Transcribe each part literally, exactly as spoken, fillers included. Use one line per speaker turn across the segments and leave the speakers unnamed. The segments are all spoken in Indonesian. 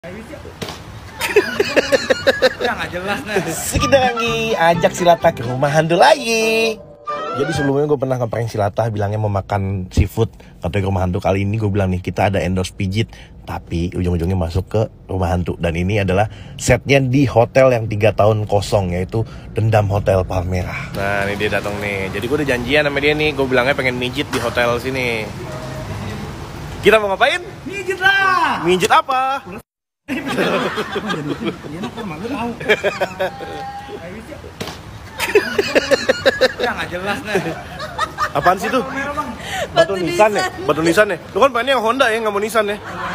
Ya nggak jelas nih.
Kita lagi ajak si Latah ke rumah hantu lagi. Jadi sebelumnya gue pernah ngeprank si Latah bilangnya mau makan seafood, katanya ke rumah hantu. Kali ini gue bilang nih kita ada endorse pijit, tapi ujung-ujungnya masuk ke rumah hantu. Dan ini adalah setnya di hotel yang tiga tahun kosong, yaitu Dendam Hotel Palmerah. Nah ini dia datang nih. Jadi gue udah janjian sama dia nih. Gue bilangnya pengen mijit di hotel sini. Kita mau ngapain?
Mijit lah.
Mijit apa?
Ya nggak jelas nih.
Apaan sih tuh? Batu nisan ya? Batu nisan ya? Lu kan pengennya yang Honda ya, nggak mau nisan ya?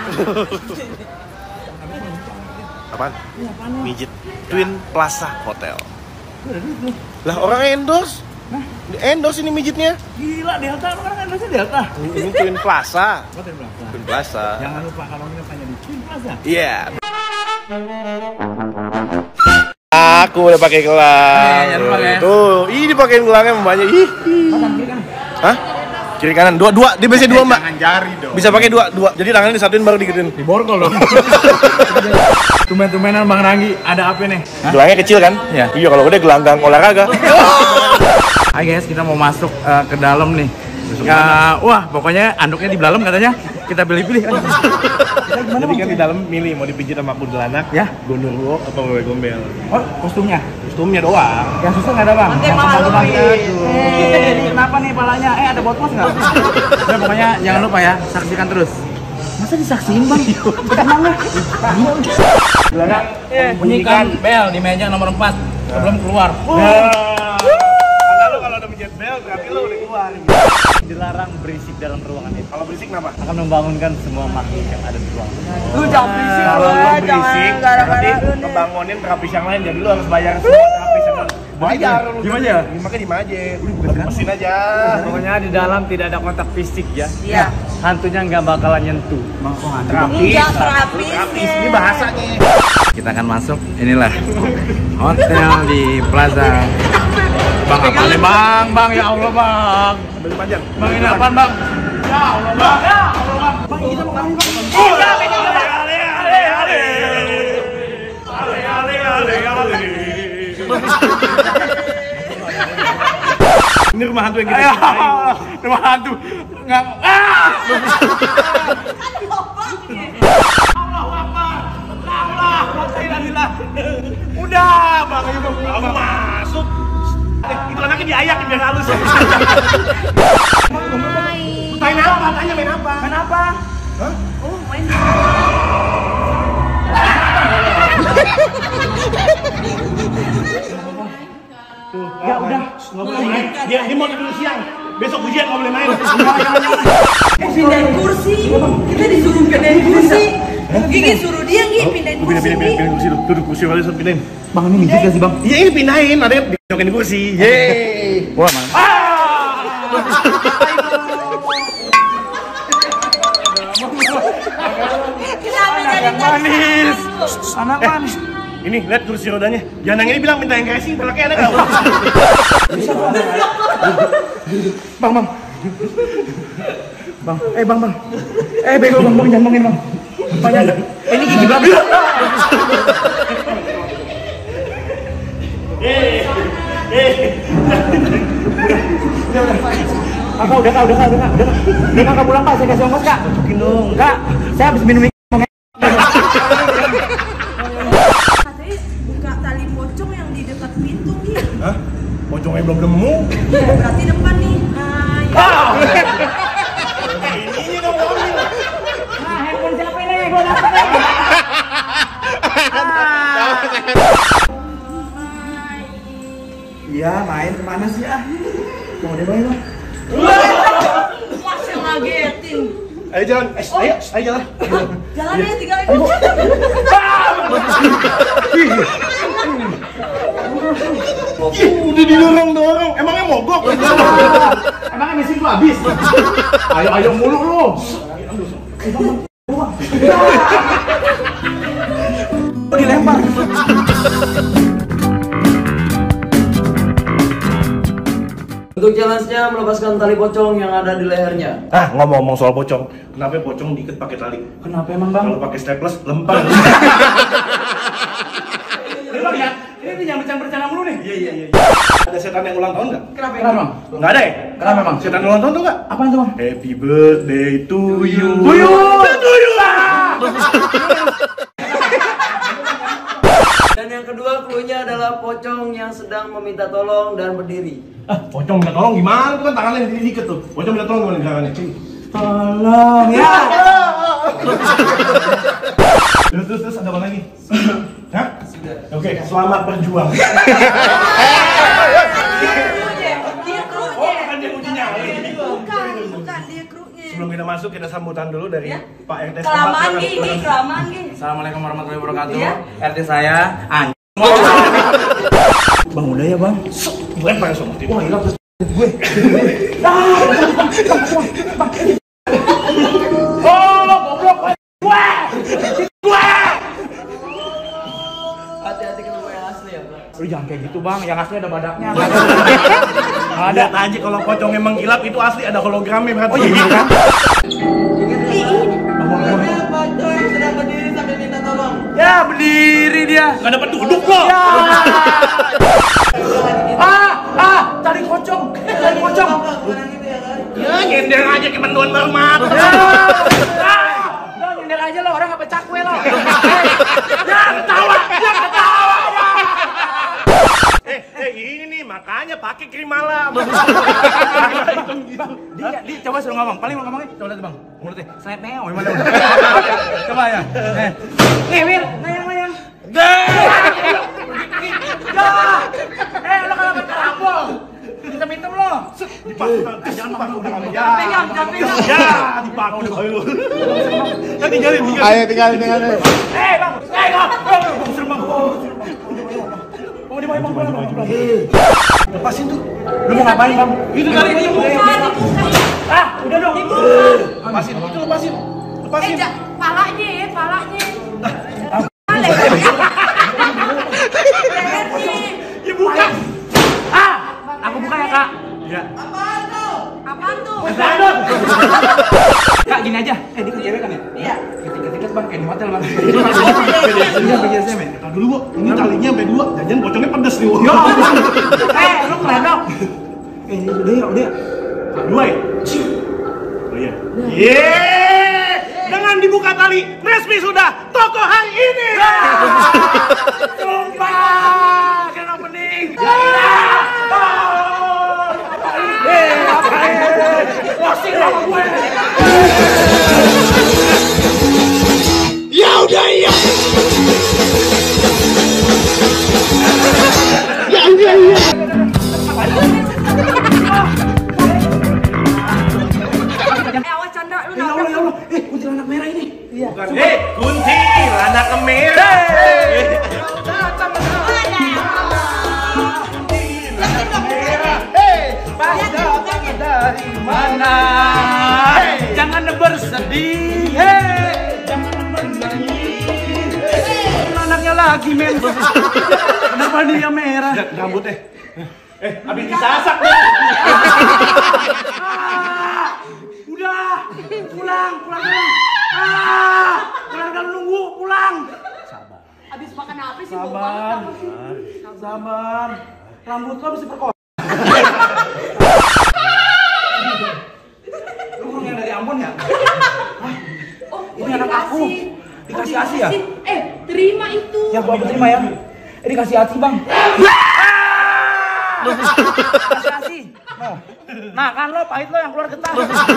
Apaan? Mijit Twin Plaza Hotel. Lah orang endorse. Endorse ini mijitnya.
Gila, Delta, orang kan endorse Delta.
Ini Twin Plaza.
Oh, Twin Plaza.
Twin Plaza.
Jangan lupa kalau kita tanya di Twin Plaza.
Iya. Aku udah pakai gelang.
Eh,
tuh, ini dipakein gelangnya banyak. Ih. Hah? Kiri kanan. Dua dua, dia biasanya dua, Mbak.
Jangan jari dong.
Bisa pakai dua dua. Jadi tangannya disatuin baru digituin.
Di borgol dong. Tumen-tumenan Bang Ranggi, ada apa nih?
Gelangnya kecil kan?
Iya.
Iya, kalau udah gelanggang olahraga.
Hai guys, kita mau masuk uh, ke dalam nih. Ya, wah, pokoknya anduknya di dalam katanya. Kita pilih-pilih.
Jadi kan di dalam milih mau dipijit sama kuntilanak,
Ya,
gondorwo apa wewe gombel.
oh, kostumnya.
Kostumnya doang.
Yang susah nggak ada bang?
Oke,
Yang
mahal
pembantu
lebih.
bang. Eh, ini kenapa nih palanya? Eh, ada botol nggak? Udah, pokoknya jangan lupa ya, saksikan terus. Masa disaksiin bang? Kenapa?
Gelanggang
Bunyikan bel di meja nomor empat sebelum keluar.
Karena lu kalau udah mijit bel berarti lu udah keluar.
Dilarang berisik dalam ruangan itu.
Kalau berisik kenapa?
Akan membangunkan semua makhluk yang ada di ruangan.
Lu jangan berisik
Kalau
gue,
lu
jangan
berisik, berarti
gara-gara lu nih.
ngebangunin terapis yang lain, jadi lu harus bayar semua terapis yang lain. Bayar lu.
Diem aja?
Makanya diem aja. Udah mesin aja.
Pokoknya di dalam tidak ada kontak fisik ya.
Iya.
Hantunya nggak bakalan nyentuh.
Terapis.
Enggak terapis.
Terapis, ini bahasanya.
Kita akan masuk, inilah hotel di Plaza. Bang, apa nih bang? Bang, ya Allah bang.
Beli panjang.
Bang, ini apaan bang? Ya Allah bang. Ya Allah bang. Bang, ini kita mau kemana bang?
Oh, ale ale ale ale. Ale ale ale ale. Ini rumah hantu yang kita
Ayo,
cintai.
rumah hantu. Nggak. Ah!
Udah, bang, ayo bang, kamu masuk. Eh, itu anaknya diayak biar halus. Main apa? Tanya main apa?
Main apa?
Hah?
Oh, main.
Tuh,
Ya udah,
nggak boleh main. Dia dia mau dulu siang. Besok ujian nggak boleh main.
Pindahin kursi. Kita disuruh pindahin kursi. Gigi suruh dia Gigi pindahin
Pindah,
kursi.
pindah, pindah, pindah kursi dulu. Duduk kursi kali pindahin.
Bang, ini mijit gak sih bang?
Iya, ini pindahin. Ada yang dijokin di kursi. Yeay.
Wah, mana?
Kenapa jadi
Manis. Anak manis.
Ini lihat kursi rodanya. Jangan yang ini bilang minta yang racing, pelaknya ada nggak?
Bang, bang. Bang, eh bang, bang. Eh bego bang, bang, jangan bangin bang. Banyak. Eh, ini gigi bang.
Eh, eh.
Kakak udah kak, udah kak, udah kak, udah kak. Udah kakak pulang kak, saya kasih ongkos kak. Cocokin dong. Kak, saya habis minum ini.
Katanya buka tali pocong yang di dekat pintu Gigi.
Hah? Pocongnya belum nemu.
Iya, berarti depan nih. Ah, ya.
Ini dong mobil.
Nah, handphone siapa ini? Gue dapat. Iya, main kemana sih ah? Mau deh bang, bang.
Masih ngagetin.
Ayo jalan, eh, ayo, ayo jalan.
Jalan ya tiga ribu.
Ih, udah didorong-dorong, emangnya mogok?
Emangnya mesin gua habis? Ayo, ayo mulu lu. Dilempar.
Untuk
Untuk challenge-nya melepaskan tali pocong yang ada di lehernya.
Ah, ngomong-ngomong soal pocong, kenapa pocong diikat pakai tali?
Kenapa emang bang?
Kalau pakai staples lempar.
Ini bang ya, ini jangan bercanda-bercanda mulu nih.
Iya iya iya. Ada setan yang ulang tahun nggak?
Kenapa kenapa bang?
Nggak ada ya?
Kenapa bang?
Setan ulang tahun tuh nggak?
Apaan tuh bang?
Happy birthday to you.
Tuyul!
Tuyul!
Dan yang kedua cluenya adalah pocong yang sedang meminta tolong dan berdiri.
Ah, pocong minta tolong gimana? Itu kan tangannya yang diikat tuh. Pocong minta tolong gimana gerakannya?
Tolong ya.
Terus terus terus ada apa lagi? Hah? Oke, selamat berjuang.
Dia krunya.
Oh, bukan dia ujinya.
Bukan, bukan dia krunya.
Sebelum kita masuk, kita sambutan dulu dari
Ya.
Pak R T.
Kelamaan gini, kelamaan gini.
Assalamualaikum warahmatullahi wabarakatuh.
Iya.
R T saya An. Bang udah ya bang.
Bukan Pak Yusuf.
Wah hilang terus gue. Oh goblok gue. Gue.
Hati-hati ketemu yang asli ya, Pak.
Lu jangan kayak gitu bang, yang asli ada badaknya.
Ada aja kalau pocong emang gilap itu asli ada hologramnya berarti.
Oh iya gitu kan?
Namanya pocong yang sedang berdiri sambil minta tolong.
Ya berdiri dia.
Nggak dapat duduk loh.
Ya. Ah ah cari pocong, cari pocong.
Bukan gitu ya kan?
Ya nyender aja ke menduan barmat.
Ya. Lo nyender aja lo, orang apa cakwe lo. Ya ketawa, ya ketawa.
Eh, eh ini nih makanya pakai krim malam.
Dia, dia coba suruh ngomong. Paling mau ngomongnya, coba lihat bang. Mulutnya, saya neo, gimana? Coba ya. Eh, nih Wir, ngayang-ngayang. Ya, eh lo kalau pacar abol, hitam-hitam lo.
Dipakai.
Jangan makan udah ngomong.
Ya,
Pegang, jangan pegang.
ya, dipakai udah kayak lu. Ya tinggalin, tinggalin.
Ayo tinggalin tinggalin.
Eh bang, eh bang, bang, serem bang. Oh di bawah bang, bang.
Lepasin tuh.
Lu mau ngapain bang?
Itu tadi
Dibuka, dibuka.
Ah, udah dong.
Lepasin, itu lepasin.
Eh,
Lepasin.
ja, palanya ya, palanya.
Ya buka.
Ah, aku buka ya kak.
Ya.
Apaan tuh? Apaan tuh?
Sadot. Kak gini aja. Eh dia kan cewek kan ya?
Iya.
Tiket-tiket bang, kayak di hotel bang. Iya B D S M ya.
Tahu dulu, Bu. Ini talinya sampai dua. Jajan pocongnya pedes nih, Bu.
Yo. Eh, lu keledok. Eh, udah ya, udah ya.
Dua ya? Oh iya. Yeay! Dengan dibuka tali, resmi sudah toko hari ini.
Sumpah, keren opening. Eh, apa ini? Posting sama gue.
Ya udah ya. Ya udah ya.
Eh, awas Chandra, lu
Ya Allah, ya Allah. Eh, kuntilanak merah ini. Iya.
Eh, kuntilanak merah.
Dari mana? Jangan bersedih. Hey, jangan menangis. Anaknya lagi men. Kenapa dia merah?
Rambutnya. Eh, habis disasak nih.
Ah, udah, pulang, pulang, pulang. Ah, keluarga nunggu, pulang.
habis makan apa sih?
Sabar, sabar. Rambut lo bisa perkosa. Lu burung yang dari Ambon ya?
Oh,
Ini anak aku. Dikasih ASI ya?
Eh, terima itu.
Ya gua terima ya. Eh dikasih ASI bang. Kasih ASI. No. Nah kan lo pahit lo yang keluar getah.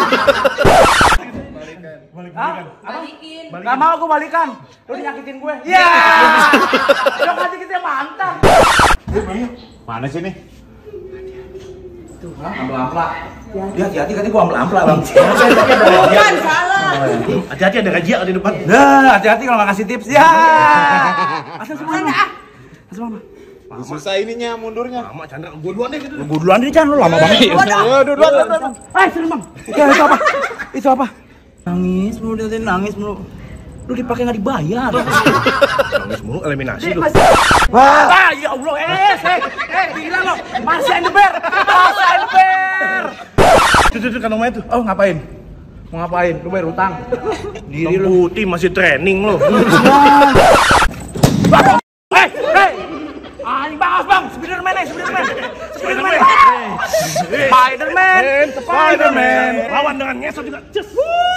Hah?
Balikin.
Gak mau gue balikan. Lo dinyakitin gue. Iya. Lo kasih kita mantan.
Mana sih nih?
Tuh, ampla-ampla. Ya hati-hati kan gue ampla-ampla bang.
Bukan, salah.
Hati-hati ada gajah di depan.
Nah, hati-hati kalau nggak kasih tips ya. Asal semua.
Sana ah.
Asal mama.
Susah ininya mundurnya.
Lama Chandra, gua duluan deh gitu.
Gue duluan deh Chan, lu lama banget.
Ayo duluan duluan.
Eh, sini bang. Ya, itu apa? Itu apa? Nangis mulu, dia nangis mulu. Lu dipakai nggak dibayar.
Nangis mulu eliminasi lu.
Wah, ah, ya Allah, eh, eh, eh, gila lo, masih ada ber, masih ada ber.
Tuh, tuh, tuh, kantong tuh.
Oh, ngapain? Mau ngapain? Lu bayar utang.
Diri lu. Putih masih training lu.
Bang! Hei, hei! Ah, ini bagus bang, Spiderman nih, Spiderman. Spiderman. Spiderman.
Spiderman. Lawan dengan ngesot juga. Cus.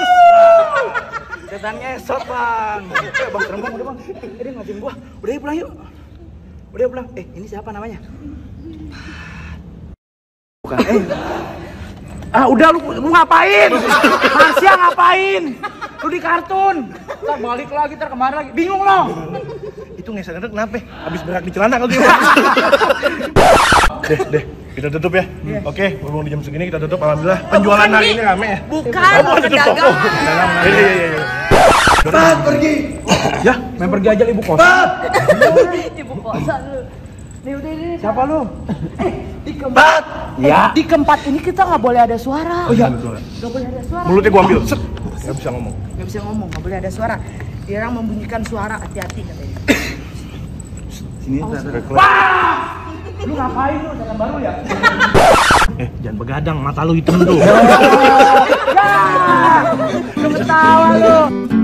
Setan ngesot bang. Eh bang, serem bang, udah bang. Eh dia ngajakin gua. Udah yuk pulang yuk. Udah yuk pulang. Eh ini siapa namanya? Bukan. Eh. Ah udah lu, lu ngapain? Marsya ngapain? Lu di kartun. Ntar balik lagi, ntar kemana lagi? Bingung lo.
Itu ngesot itu kenapa? Habis berak di celana kali dia. Deh, deh. Kita tutup ya. Yeah. Oke, berhubung di jam segini kita tutup. Alhamdulillah penjualan hari ini rame ya.
Bukan,
oh,
pedagang.
Iya iya iya.
Pat, pergi.
Ya, main pergi aja ibu kos.
Pat.
Ibu kosan lu. Nih udah ini.
Siapa lu?
Eh, di keempat.
Ya.
Di keempat ini kita nggak boleh ada suara.
Oh iya.
Nggak boleh ada suara.
Mulutnya gua ambil. Set. Gak bisa ngomong.
Nggak bisa ngomong, nggak boleh ada suara. Dilarang membunyikan suara, hati-hati katanya.
Sini wah! Lu ngapain lu? Jalan baru ya?
Eh, jangan begadang, mata lu hitam tuh.
Ya! Lu ketawa lu.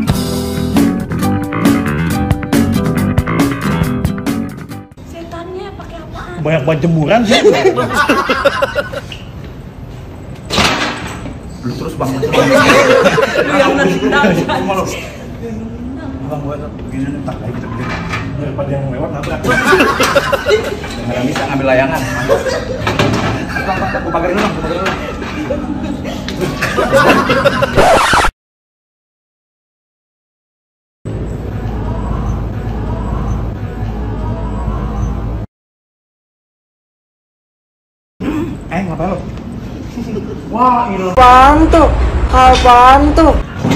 Setannya pakai apaan?
Banyak banget jemuran sih.
Lu terus bang.
Lu yang nendang.
Bang gua begini nih, tak lagi kita begini.
Daripada yang lewat nabrak.
Nggak bisa ngambil layangan. Bang, bang, gua pagarin dulu, gua pagarin dulu. Eh, ngapain lo? Wah, ini
Apaan tuh? Apaan tuh?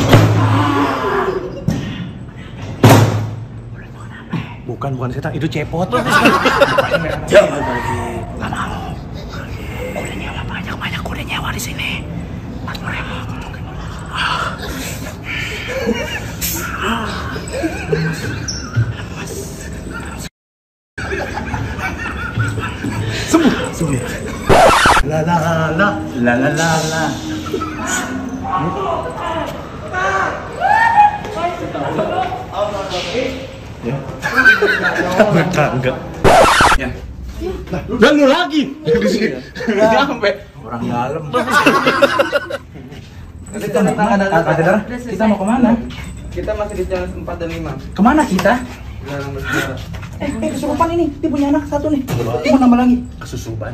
Bukan, bukan setan, itu cepot.
jangan lagi. Nggak mau. Udah nyewa banyak-banyak, udah nyewa di sini. empat puluh ribu.
Sembuh, sembuh. La la la,
La la la la.
enggak, enggak.
Ya.
Dan lu lagi di sini.
Sampai orang dalam. Kita ada kita mau kemana?
Kita masih di jalan empat dan lima.
Kemana kita?
Jalan berjalan.
Eh, eh kesurupan ini. Dia punya anak satu nih. Dia mau nambah lagi.
Kesusuban.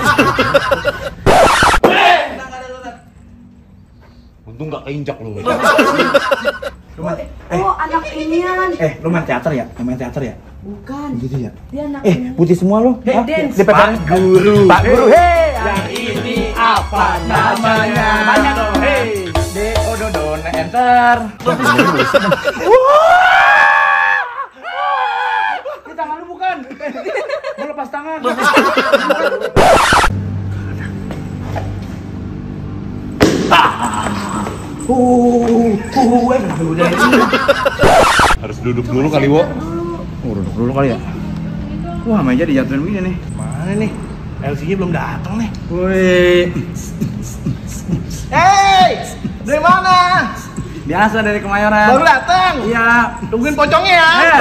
Untung nggak keinjak lu.
Lu main, eh,
Oh, anak inian.
eh, lu main teater ya? Lu main teater ya?
Bukan.
Gitu ya?
Dia anak
Eh, putih semua lu.
Hey,
Hah?
dance.
Di Pak Guru. Pak Guru. Hei,
Yang ini apa namanya?
Banyak dong. Hei. Deododon enter. Ini tangan lu bukan. Mau lepas tangan. Uh, uh, eh, kenapa lu udah ini?
Harus duduk dulu kali, Wo.
Oh, duduk dulu kali ya. Wah, meja dijatuhin begini nih.
Mana nih? L C-nya belum datang nih.
Woi.
Hey, dari mana?
Biasa dari Kemayoran.
Baru datang.
Iya.
Tungguin pocongnya ya.
Eh,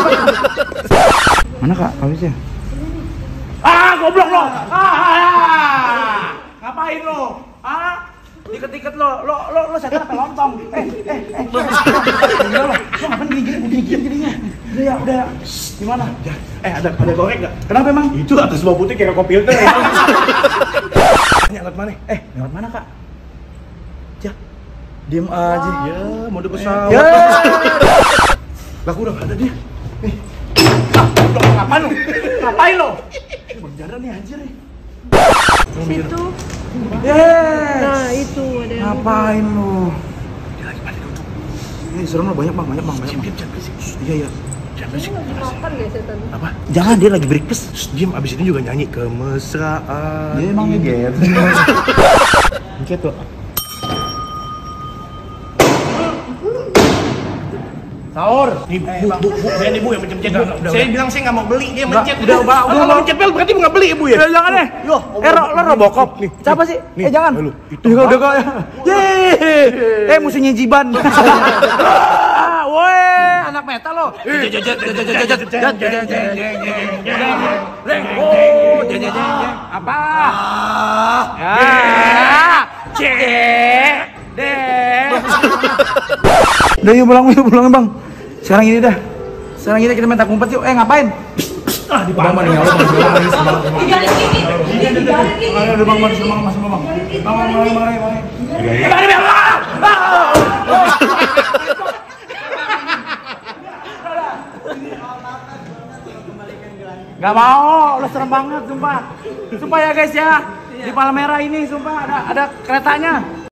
mana Kak? Habisnya?
Ah, goblok lo. Ah, ah, ah. Ngapain lo? Ah,
Diket-diket lo, lo, lo, lo setan apa lontong? Eh, eh, eh. Udah lo, lo ngapain gini-gini, gini-gini jadinya? Udah ya, udah ya. Gimana?
eh ada ada goreng nggak?
Kenapa emang?
Itu atas bawah putih kayak komputer. Ini lewat mana?
Eh, lewat mana Kak? Ya, diem aja.
Ya, mode pesawat.
Ya.
Lah, udah nggak ada dia.
Eh, ah, lo ngapain lo? Ngapain lo?
Berjalan nih anjir nih.
situ.
Yes.
Nah, itu ada yang
Ngapain lo?
Dia lagi pada duduk.
Ini serem lo, banyak bang, banyak bang, banyak
Diam,
bang.
diam, jangan berisik.
Iya, iya.
Jangan berisik.
makan gak setan?
Apa?
Jangan, dia lagi breakfast.
Shh, diam, abis ini juga nyanyi kemesraan.
Dia emang ngeget. Ngeget tuh. Sahur.
Nih, bu, bu, bu, saya nih bu yang mencet-mencet. Saya bilang saya nggak mau beli, dia
Udah,
mencet.
udah, udah, udah,
Kalau
udah.
mencet bel berarti nggak beli ya bu ya?
Ya jangan deh.
Yo,
Eh, lo, lo Robocop.
Nih,
Siapa sih?
nih,
Eh jangan.
lu, itu
Ya udah
apa?
kok. Yeay. Eh musuhnya Jiban. Ah, woi, anak metal lo. Oh, jeng jeng jeng. Apa? Ya. Cek. Deh. Udah yuk pulang, yuk pulang bang. Sekarang ini dah. Sekarang ini kita main tak umpet yuk. Eh ngapain? Ah di bang nih kalau bang bang sama.
Digaris gini. Digaris gini.
Ayo bang bang sama sama bang. Bang bang bang bang bang. Gak mau, lo serem banget sumpah. Sumpah ya guys ya. Di Palmera ini sumpah ada ada keretanya.